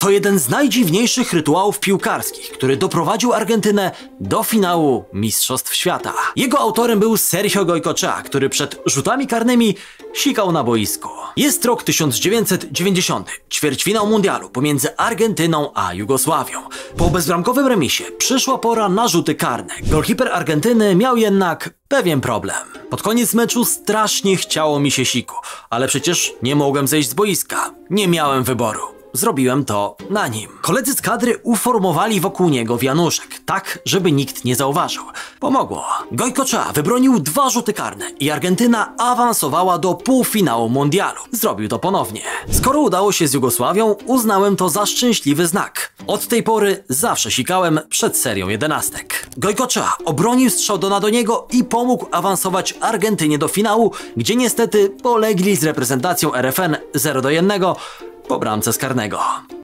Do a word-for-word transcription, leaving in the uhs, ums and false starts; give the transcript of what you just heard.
To jeden z najdziwniejszych rytuałów piłkarskich, który doprowadził Argentynę do finału Mistrzostw Świata. Jego autorem był Sergio Goycochea, który przed rzutami karnymi sikał na boisku. Jest rok tysiąc dziewięćset dziewięćdziesiąty, ćwierćfinał mundialu pomiędzy Argentyną a Jugosławią. Po bezbramkowym remisie przyszła pora na rzuty karne. Golkiper Argentyny miał jednak pewien problem. Pod koniec meczu strasznie chciało mi się siku, ale przecież nie mogłem zejść z boiska. Nie miałem wyboru. Zrobiłem to na nim. Koledzy z kadry uformowali wokół niego wianuszek, tak żeby nikt nie zauważył. Pomogło. Goycochea wybronił dwa rzuty karne i Argentyna awansowała do półfinału mundialu. Zrobił to ponownie. Skoro udało się z Jugosławią, uznałem to za szczęśliwy znak. Od tej pory zawsze sikałem przed serią jedenastek. Goycochea obronił strzał do Nadoniego i pomógł awansować Argentynie do finału, gdzie niestety polegli z reprezentacją R F N zero do jednego po bramce z karnego.